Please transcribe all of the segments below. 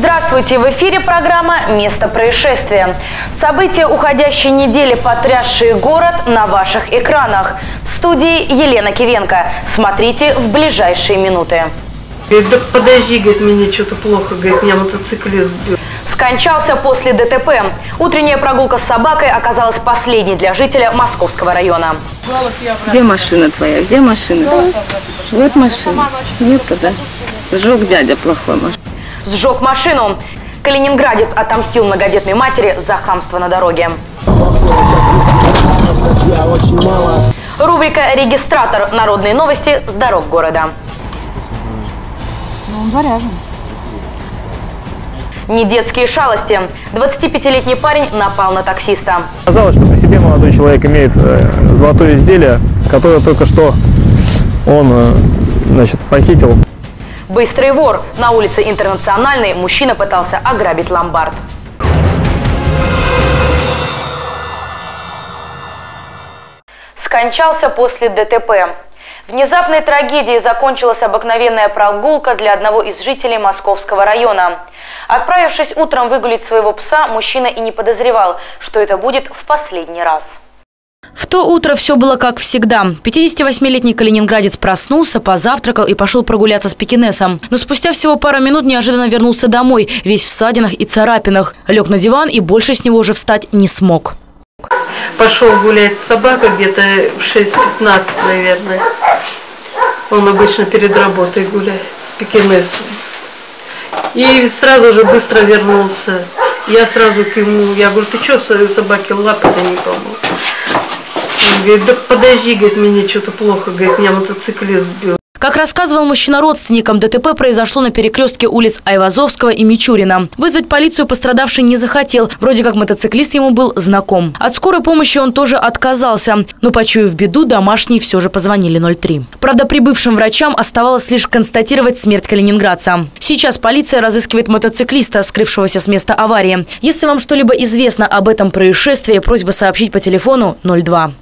Здравствуйте! В эфире программа «Место происшествия». События уходящей недели, потрясшие город, на ваших экранах. В студии Елена Кивенко. Смотрите в ближайшие минуты. Говорит, да подожди, говорит, мне что-то плохо, говорит, меня мотоциклист сбил. Скончался после ДТП. Утренняя прогулка с собакой оказалась последней для жителя Московского района. Где машина твоя? Где машина? Вот машина. Нет туда. Сжег дядя плохой машину. Сжег машину. Калининградец отомстил многодетной матери за хамство на дороге. Рубрика «Регистратор. Народные новости с дорог города». Но он заряжен. Не детские шалости. 25-летний парень напал на таксиста. Оказалось, что при себе молодой человек имеет золотое изделие, которое только что он похитил. Быстрый вор. На улице Интернациональной мужчина пытался ограбить ломбард. Скончался после ДТП. Внезапной трагедией закончилась обыкновенная прогулка для одного из жителей Московского района. Отправившись утром выгулить своего пса, мужчина и не подозревал, что это будет в последний раз. В то утро все было как всегда. 58-летний калининградец проснулся, позавтракал и пошел прогуляться с пекинесом. Но спустя всего пару минут неожиданно вернулся домой, весь в ссадинах и царапинах. Лег на диван и больше с него уже встать не смог. Пошел гулять с собакой где-то в 6:15, наверное. Он обычно перед работой гуляет с пекинесом. И сразу же быстро вернулся. Я сразу к нему, я говорю, ты что, собаке лапы-то не помыл? Он говорит, да подожди, говорит, мне что-то плохо, говорит, меня мотоциклист сбил. Как рассказывал мужчина родственникам, ДТП произошло на перекрестке улиц Айвазовского и Мичурина. Вызвать полицию пострадавший не захотел, вроде как мотоциклист ему был знаком. От скорой помощи он тоже отказался, но, почуяв беду, домашние все же позвонили 03. Правда, прибывшим врачам оставалось лишь констатировать смерть калининградца. Сейчас полиция разыскивает мотоциклиста, скрывшегося с места аварии. Если вам что-либо известно об этом происшествии, просьба сообщить по телефону 02.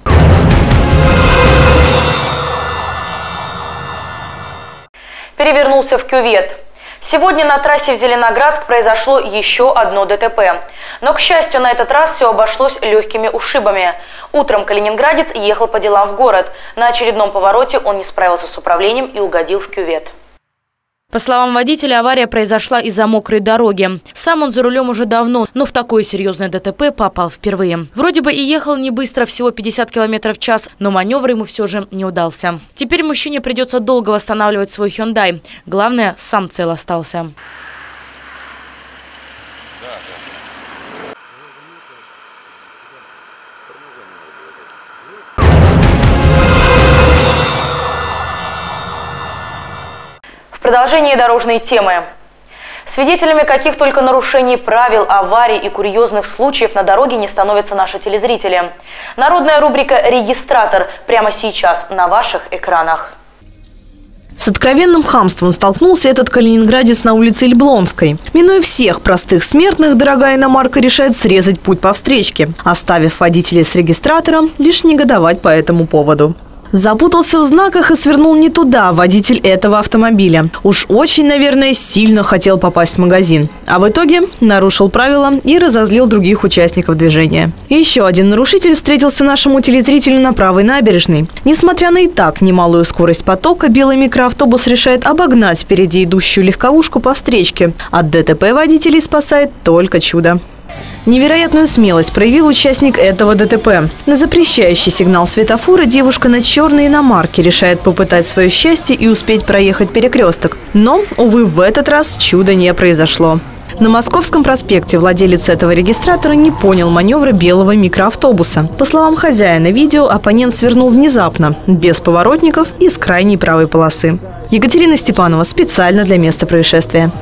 Перевернулся в кювет. Сегодня на трассе в Зеленоградск произошло еще одно ДТП. Но, к счастью, на этот раз все обошлось легкими ушибами. Утром калининградец ехал по делам в город. На очередном повороте он не справился с управлением и угодил в кювет. По словам водителя, авария произошла из-за мокрой дороги. Сам он за рулем уже давно, но в такое серьезное ДТП попал впервые. Вроде бы и ехал не быстро, всего 50 км в час, но маневр ему все же не удался. Теперь мужчине придется долго восстанавливать свой Hyundai. Главное, сам цел остался. В продолжении дорожной темы. Свидетелями каких только нарушений правил, аварий и курьезных случаев на дороге не становятся наши телезрители. Народная рубрика «Регистратор» прямо сейчас на ваших экранах. С откровенным хамством столкнулся этот калининградец на улице Эльблонской. Минуя всех простых смертных, дорогая иномарка решает срезать путь по встречке, оставив водителя с регистратором лишь негодовать по этому поводу. Запутался в знаках и свернул не туда водитель этого автомобиля. Уж очень, наверное, сильно хотел попасть в магазин. А в итоге нарушил правила и разозлил других участников движения. Еще один нарушитель встретился нашему телезрителю на правой набережной. Несмотря на и так немалую скорость потока, белый микроавтобус решает обогнать впереди идущую легковушку по встречке. От ДТП водителей спасает только чудо. Невероятную смелость проявил участник этого ДТП. На запрещающий сигнал светофора девушка на черной иномарке решает попытать свое счастье и успеть проехать перекресток. Но, увы, в этот раз чудо не произошло. На Московском проспекте владелец этого регистратора не понял маневра белого микроавтобуса. По словам хозяина видео, оппонент свернул внезапно, без поворотников и с крайней правой полосы. Екатерина Степанова специально для места происшествия.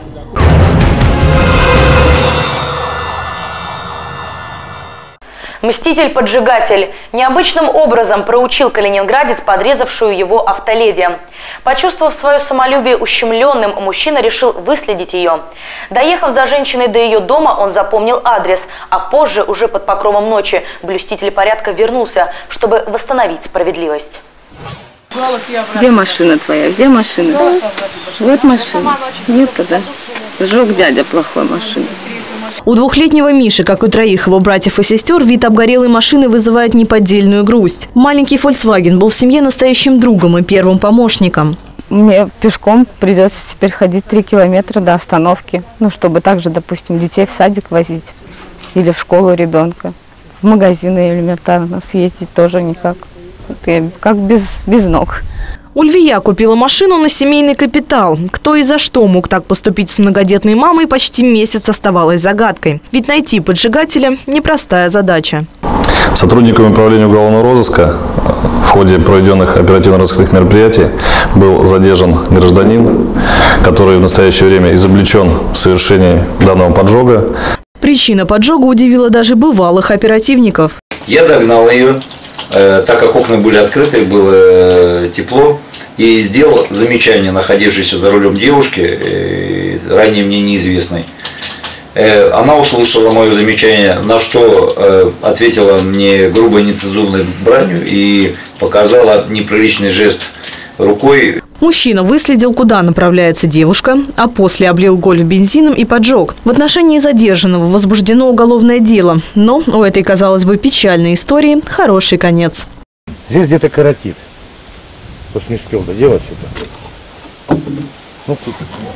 Мститель-поджигатель необычным образом проучил калининградец, подрезавшую его автоледи. Почувствовав свое самолюбие ущемленным, мужчина решил выследить ее. Доехав за женщиной до ее дома, он запомнил адрес, а позже, уже под покровом ночи, блюститель порядка вернулся, чтобы восстановить справедливость. Где машина твоя? Где машина? Вот машина. Нет тогда. Сжег дядя плохой машину. У двухлетнего Миши, как и троих его братьев и сестер, вид обгорелой машины вызывает неподдельную грусть. Маленький Volkswagen был в семье настоящим другом и первым помощником. Мне пешком придется теперь ходить 3 километра до остановки. Ну, чтобы также, допустим, детей в садик возить. Или в школу ребенка. В магазины элементарно съездить тоже никак. Как без ног. Ульвия купила машину на семейный капитал. Кто и за что мог так поступить с многодетной мамой, почти месяц оставалось загадкой. Ведь найти поджигателя – непростая задача. Сотрудниками управления уголовного розыска в ходе проведенных оперативно-розыскных мероприятий был задержан гражданин, который в настоящее время изобличен в совершении данного поджога. Причина поджога удивила даже бывалых оперативников. Я догнал ее, так как окна были открыты, было тепло, и сделал замечание находившейся за рулем девушки, ранее мне неизвестной. Она услышала мое замечание, на что ответила мне грубой нецензурной бранью и показала неприличный жест рукой. Мужчина выследил, куда направляется девушка, а после облил гольф бензином и поджег. В отношении задержанного возбуждено уголовное дело. Но у этой, казалось бы, печальной истории хороший конец. Здесь где-то коротит. Кто не успел доделать это. Ну, тут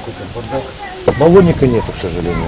баллонника нету, к сожалению.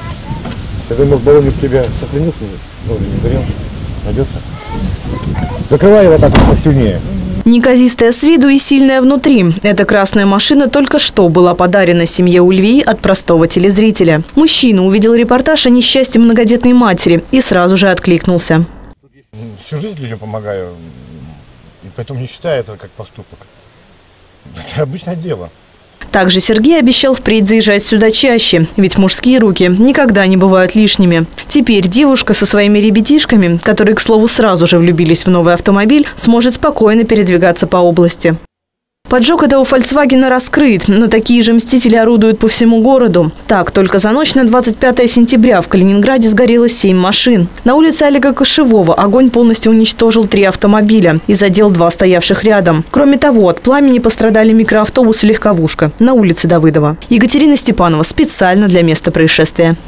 Я думаю, баллоник у тебя сохранился? Ну, не горел? Найдется? Закрывай его так посильнее. Неказистая с виду и сильная внутри. Эта красная машина только что была подарена семье Ульвии от простого телезрителя. Мужчина увидел репортаж о несчастье многодетной матери и сразу же откликнулся. Всю жизнь людям помогаю, и поэтому не считаю это как поступок. Это обычное дело. Также Сергей обещал впредь заезжать сюда чаще, ведь мужские руки никогда не бывают лишними. Теперь девушка со своими ребятишками, которые, к слову, сразу же влюбились в новый автомобиль, сможет спокойно передвигаться по области. Поджог этого «Фольксвагена» раскрыт, но такие же мстители орудуют по всему городу. Так, только за ночь на 25 сентября в Калининграде сгорело 7 машин. На улице Олега Кошевого огонь полностью уничтожил 3 автомобиля и задел 2 стоявших рядом. Кроме того, от пламени пострадали микроавтобус и легковушка на улице Давыдова. Екатерина Степанова специально для места происшествия.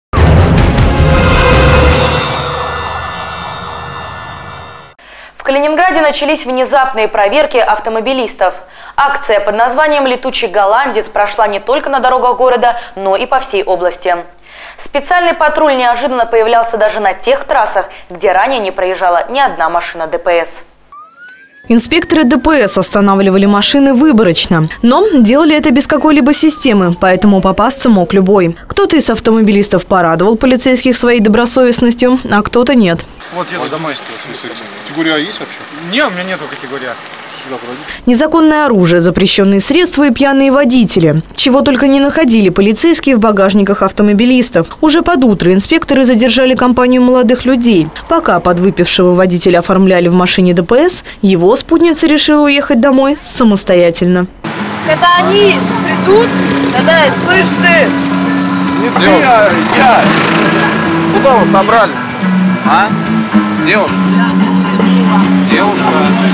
В Калининграде начались внезапные проверки автомобилистов. Акция под названием «Летучий голландец» прошла не только на дорогах города, но и по всей области. Специальный патруль неожиданно появлялся даже на тех трассах, где ранее не проезжала ни одна машина ДПС. Инспекторы ДПС останавливали машины выборочно, но делали это без какой-либо системы, поэтому попасться мог любой. Кто-то из автомобилистов порадовал полицейских своей добросовестностью, а кто-то нет. Вот еду домой. Категория А есть вообще? Нет, у меня нету категории А. Незаконное оружие, запрещенные средства и пьяные водители. Чего только не находили полицейские в багажниках автомобилистов. Уже под утро инспекторы задержали компанию молодых людей. Пока подвыпившего водителя оформляли в машине ДПС, его спутница решила уехать домой самостоятельно. Когда они придут, тогда, слышь ты! Не ты, а я! Куда вы собрались? А? Девушка? Девушка?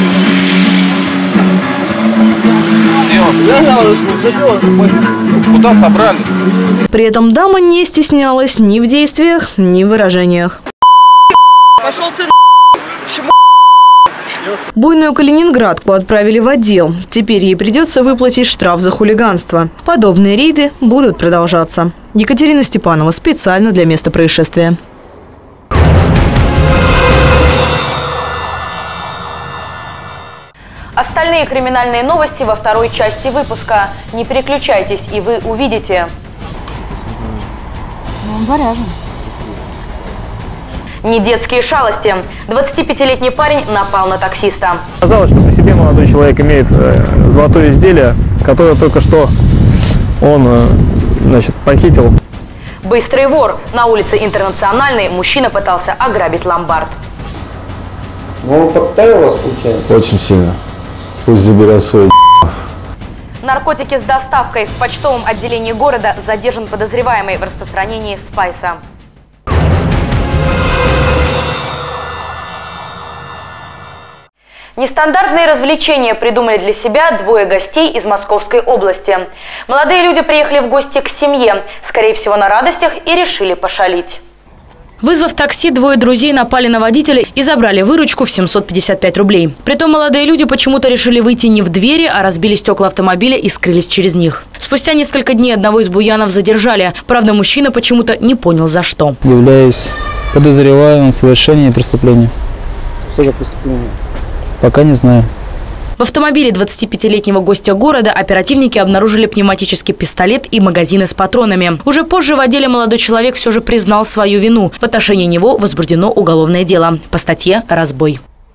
Куда собрались? При этом дама не стеснялась ни в действиях, ни в выражениях. Пошел ты Буйную калининградку отправили в отдел. Теперь ей придется выплатить штраф за хулиганство. Подобные рейды будут продолжаться. Екатерина Степанова специально для места происшествия. Остальные криминальные новости во второй части выпуска. Не переключайтесь, и вы увидите. Не детские шалости. 25-летний парень напал на таксиста. Казалось, что при себе молодой человек имеет золотое изделие, которое только что он похитил. Быстрый вор. На улице Интернациональной мужчина пытался ограбить ломбард. Ну, он подставил вас, получается? Очень сильно. Пусть заберет свой. Наркотики с доставкой. В почтовом отделении города задержан подозреваемый в распространении спайса. Нестандартные развлечения придумали для себя двое гостей из Московской области. Молодые люди приехали в гости к семье, скорее всего на радостях, и решили пошалить. Вызвав такси, двое друзей напали на водителя и забрали выручку в 755 рублей. Притом молодые люди почему-то решили выйти не в двери, а разбили стекла автомобиля и скрылись через них. Спустя несколько дней одного из буянов задержали. Правда, мужчина почему-то не понял, за что. Являюсь подозреваемым в совершении преступления. Что за преступление? Пока не знаю. В автомобиле 25-летнего гостя города оперативники обнаружили пневматический пистолет и магазины с патронами. Уже позже в отделе молодой человек все же признал свою вину. В отношении него возбуждено уголовное дело по статье «Разбой».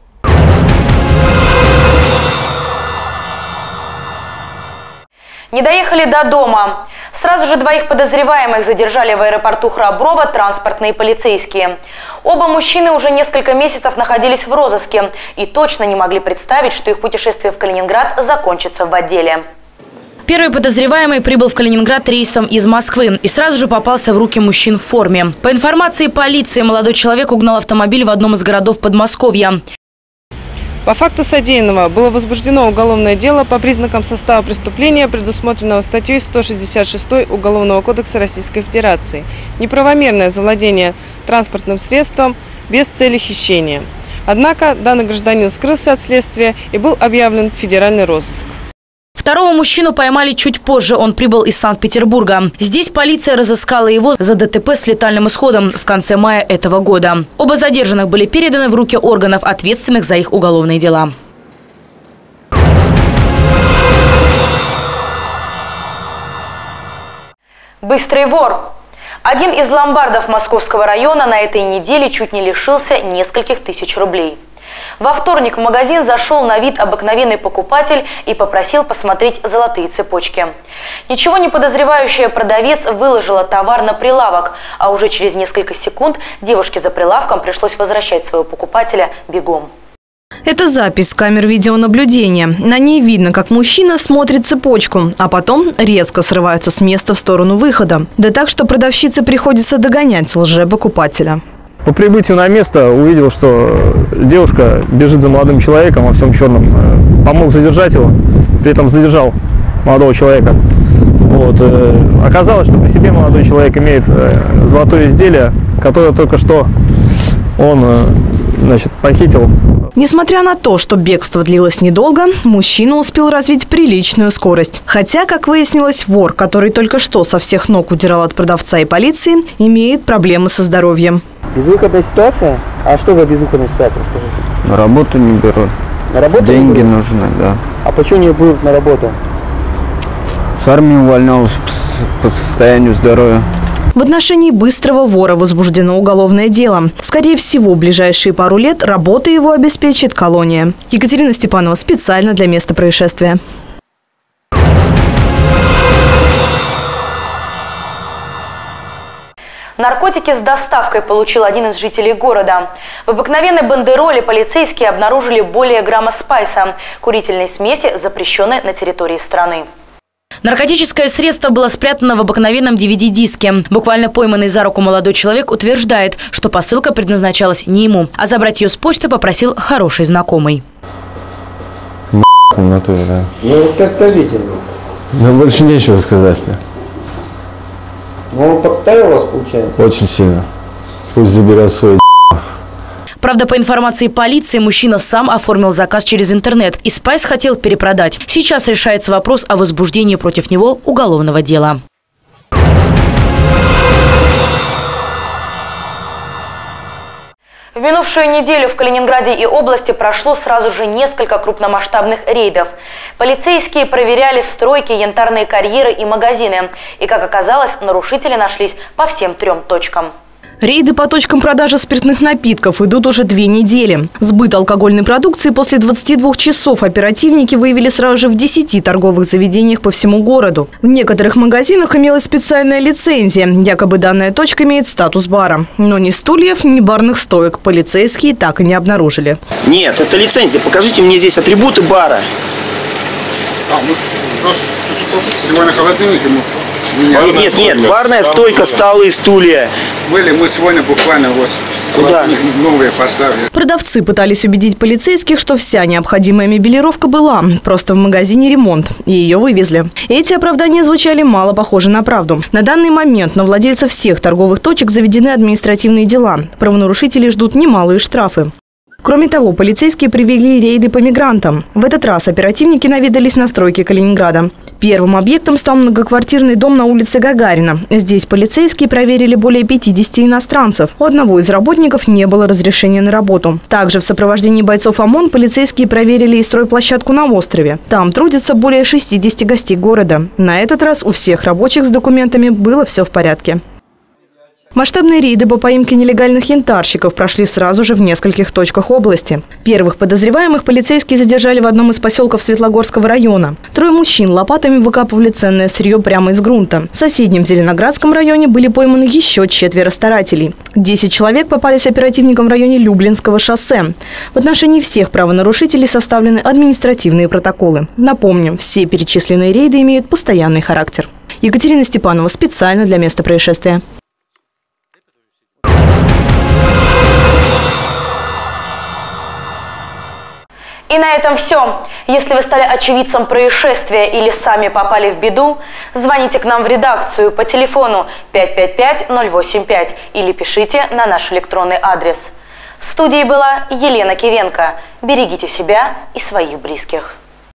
Не доехали до дома. Сразу же двоих подозреваемых задержали в аэропорту Храброво транспортные полицейские. Оба мужчины уже несколько месяцев находились в розыске и точно не могли представить, что их путешествие в Калининград закончится в отделе. Первый подозреваемый прибыл в Калининград рейсом из Москвы и сразу же попался в руки мужчин в форме. По информации полиции, молодой человек угнал автомобиль в одном из городов Подмосковья. По факту содеянного было возбуждено уголовное дело по признакам состава преступления, предусмотренного статьей 166 Уголовного кодекса Российской Федерации. Неправомерное завладение транспортным средством без цели хищения. Однако данный гражданин скрылся от следствия и был объявлен в федеральный розыск. Второго мужчину поймали чуть позже. Он прибыл из Санкт-Петербурга. Здесь полиция разыскала его за ДТП с летальным исходом в конце мая этого года. Оба задержанных были переданы в руки органов, ответственных за их уголовные дела. Быстрый вор. Один из ломбардов Московского района на этой неделе чуть не лишился нескольких тысяч рублей. Во вторник в магазин зашел на вид обыкновенный покупатель и попросил посмотреть золотые цепочки. Ничего не подозревающая продавец выложила товар на прилавок, а уже через несколько секунд девушке за прилавком пришлось возвращать своего покупателя бегом. Это запись с камер видеонаблюдения. На ней видно, как мужчина смотрит цепочку, а потом резко срывается с места в сторону выхода. Да так, что продавщице приходится догонять лжепокупателя. По прибытию на место увидел, что девушка бежит за молодым человеком во всем черном. Помог задержать его, при этом задержал молодого человека. Вот. Оказалось, что при себе молодой человек имеет золотое изделие, которое только что он похитил. Несмотря на то, что бегство длилось недолго, мужчина успел развить приличную скорость. Хотя, как выяснилось, вор, который только что со всех ног удирал от продавца и полиции, имеет проблемы со здоровьем. Безвыходная ситуация? А что за безвыходная ситуация, скажите? На работу не берут. На работу деньги не берут? нужны, да. А почему не берут на работу? С армии увольнялся по состоянию здоровья. В отношении быстрого вора возбуждено уголовное дело. Скорее всего, в ближайшие пару лет работа его обеспечит колония. Екатерина Степанова специально для места происшествия. Наркотики с доставкой получил один из жителей города. В обыкновенной бандероле полицейские обнаружили более грамма спайса, курительной смеси, запрещенной на территории страны. Наркотическое средство было спрятано в обыкновенном DVD-диске. Буквально пойманный за руку молодой человек утверждает, что посылка предназначалась не ему, а забрать ее с почты попросил хороший знакомый. Ну, скажите. Ну, больше нечего сказать. Ну, он подставил вас, получается? Очень сильно. Пусть заберет свой. Правда, по информации полиции, мужчина сам оформил заказ через интернет и спайс хотел перепродать. Сейчас решается вопрос о возбуждении против него уголовного дела. В минувшую неделю в Калининграде и области прошло сразу же несколько крупномасштабных рейдов. Полицейские проверяли стройки, янтарные карьеры и магазины. И, как оказалось, нарушители нашлись по всем 3 точкам. Рейды по точкам продажи спиртных напитков идут уже 2 недели. Сбыт алкогольной продукции после 22 часов оперативники выявили сразу же в 10 торговых заведениях по всему городу. В некоторых магазинах имелась специальная лицензия. Якобы данная точка имеет статус бара. Но ни стульев, ни барных стоек полицейские так и не обнаружили. Нет, это лицензия. Покажите мне здесь атрибуты бара. Просто сегодня холодильник ему Нет, барная стойка, столы, стулья. Были, мы сегодня буквально вот куда? Новые поставили. Продавцы пытались убедить полицейских, что вся необходимая мебелировка была. Просто в магазине ремонт. И ее вывезли. Эти оправдания звучали мало похожи на правду. На данный момент на владельцев всех торговых точек заведены административные дела. Правонарушителей ждут немалые штрафы. Кроме того, полицейские провели рейды по мигрантам. В этот раз оперативники наведались на стройки Калининграда. Первым объектом стал многоквартирный дом на улице Гагарина. Здесь полицейские проверили более 50 иностранцев. У одного из работников не было разрешения на работу. Также в сопровождении бойцов ОМОН полицейские проверили и стройплощадку на острове. Там трудятся более 60 гостей города. На этот раз у всех рабочих с документами было все в порядке. Масштабные рейды по поимке нелегальных янтарщиков прошли сразу же в нескольких точках области. Первых подозреваемых полицейские задержали в одном из поселков Светлогорского района. 3 мужчин лопатами выкапывали ценное сырье прямо из грунта. В соседнем Зеленоградском районе были пойманы еще 4 старателей. 10 человек попались оперативникам в районе Люблинского шоссе. В отношении всех правонарушителей составлены административные протоколы. Напомним, все перечисленные рейды имеют постоянный характер. Екатерина Степанова специально для места происшествия. И на этом все. Если вы стали очевидцем происшествия или сами попали в беду, звоните к нам в редакцию по телефону 555-085 или пишите на наш электронный адрес. В студии была Елена Кивенко. Берегите себя и своих близких.